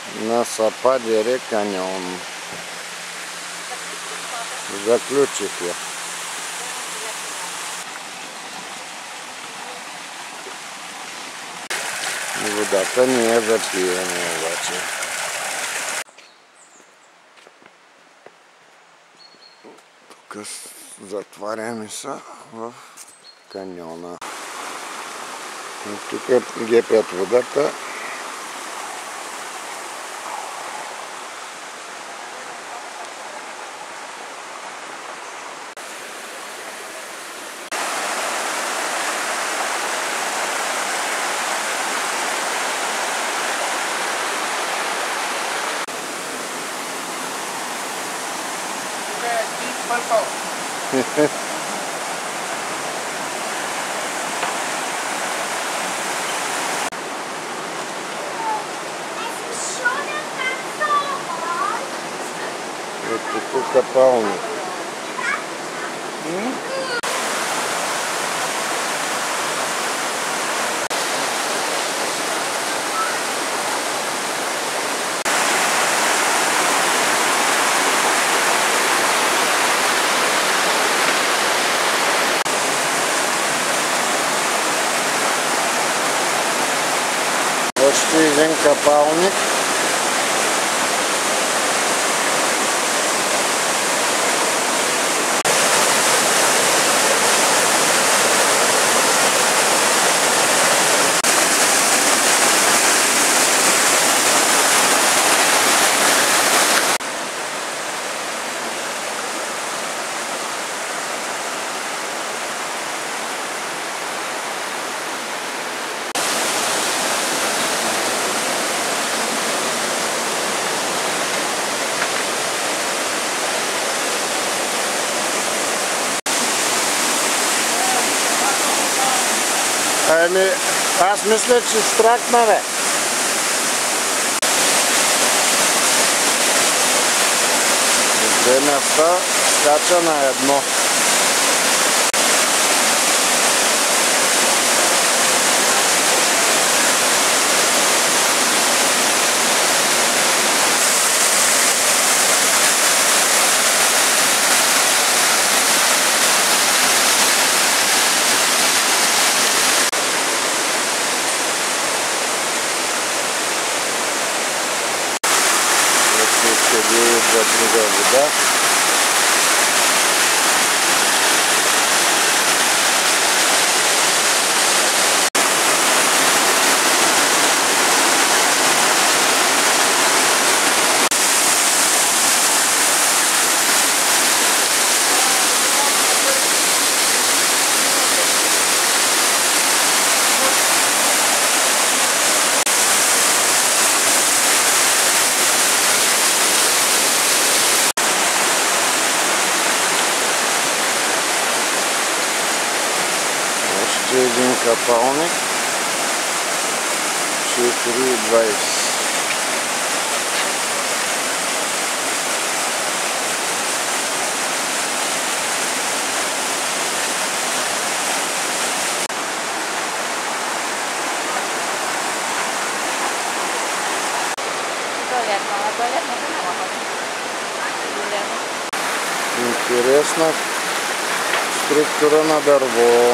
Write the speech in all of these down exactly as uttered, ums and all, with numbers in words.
на Сападере каньон. Заключих я. Водата не е за пиене обаче. Тук затваряме се в каньона. Тук ги пят водата. Вот такой копалник. Още един капалник. Ами, аз мисля, че стракна, бе. Две места скача на едно. За друга вода. Един капалник, четири и двайсет. Интересна структура на дърво.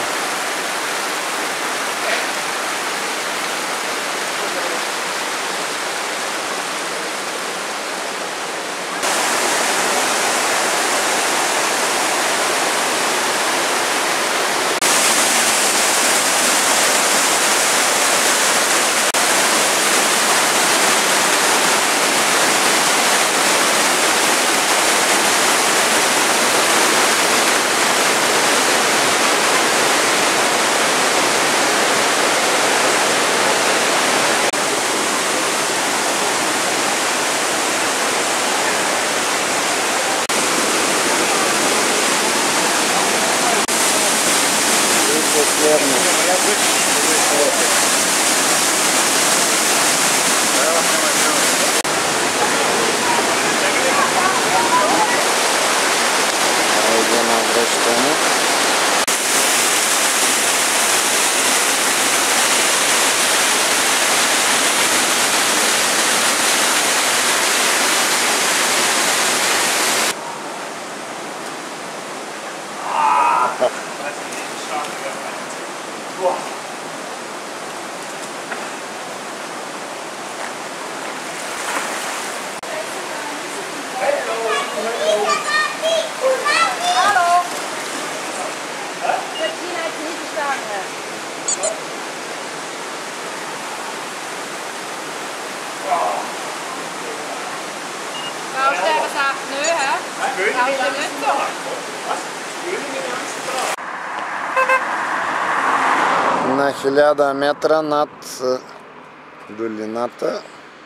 На хиляда метра над долината.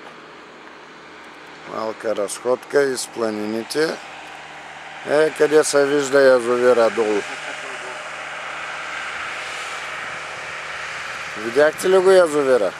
Малка разходка из планините. Е, къде се вижда язовира долу. Видяхте ли го язовира?